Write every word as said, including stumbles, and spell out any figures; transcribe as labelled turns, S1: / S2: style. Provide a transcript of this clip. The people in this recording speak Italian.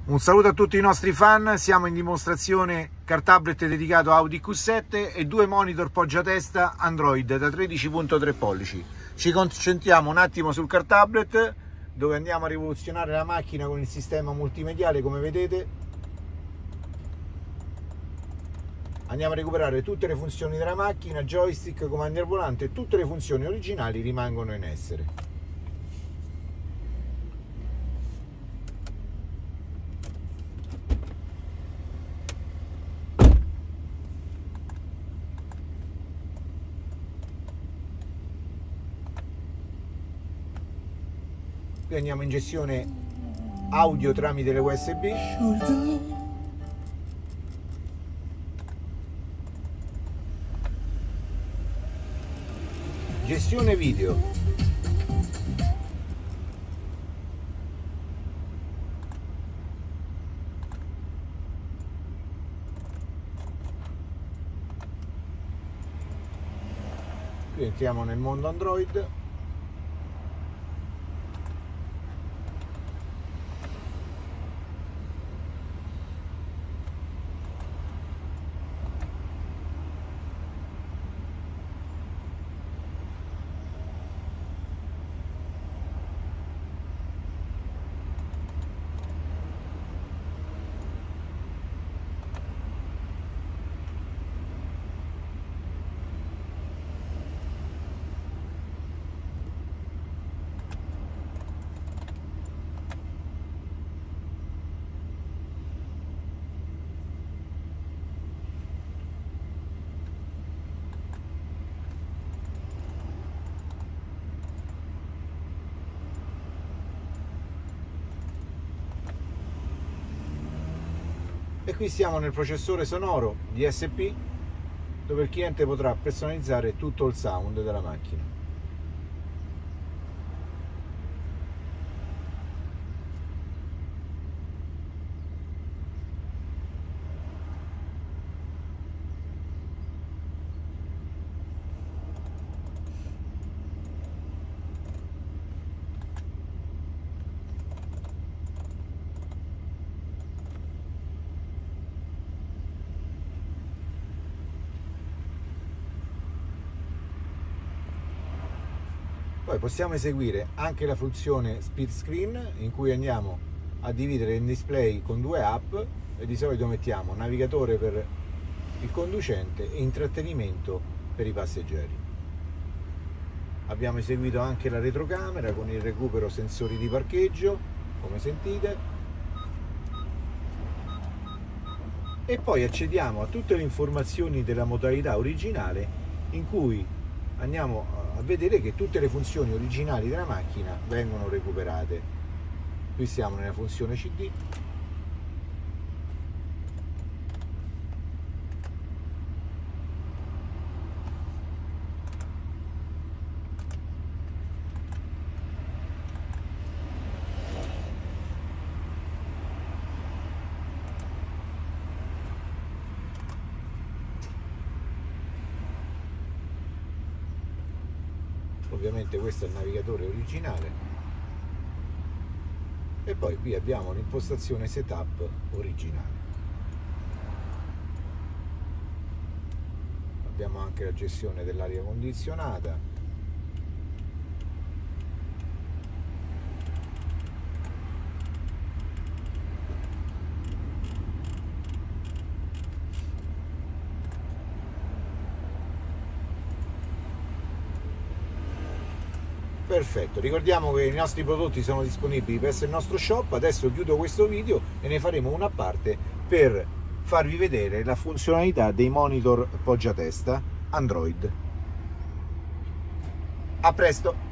S1: Un saluto a tutti i nostri fan, siamo in dimostrazione car tablet dedicato Audi Q sette e due monitor poggiatesta Android da tredici virgola tre pollici. Ci concentriamo un attimo sul car tablet, dove andiamo a rivoluzionare la macchina con il sistema multimediale. Come vedete, andiamo a recuperare tutte le funzioni della macchina, joystick, comandi al volante, tutte le funzioni originali rimangono in essere. Qui andiamo in gestione audio tramite le U S B. Gestione video. Qui entriamo nel mondo Android. E qui siamo nel processore sonoro D S P, dove il cliente potrà personalizzare tutto il sound della macchina. Poi possiamo eseguire anche la funzione split screen, in cui andiamo a dividere il display con due app, e di solito mettiamo navigatore per il conducente e intrattenimento per i passeggeri. Abbiamo eseguito anche la retrocamera con il recupero sensori di parcheggio, come sentite, e poi accediamo a tutte le informazioni della modalità originale, in cui andiamo a vedere che tutte le funzioni originali della macchina vengono recuperate. Qui siamo nella funzione C D. Ovviamente questo è il navigatore originale, e poi qui abbiamo l'impostazione setup originale. Abbiamo anche la gestione dell'aria condizionata. Perfetto, ricordiamo che i nostri prodotti sono disponibili presso il nostro shop. Adesso chiudo questo video e ne faremo una parte per farvi vedere la funzionalità dei monitor poggiatesta Android. A presto!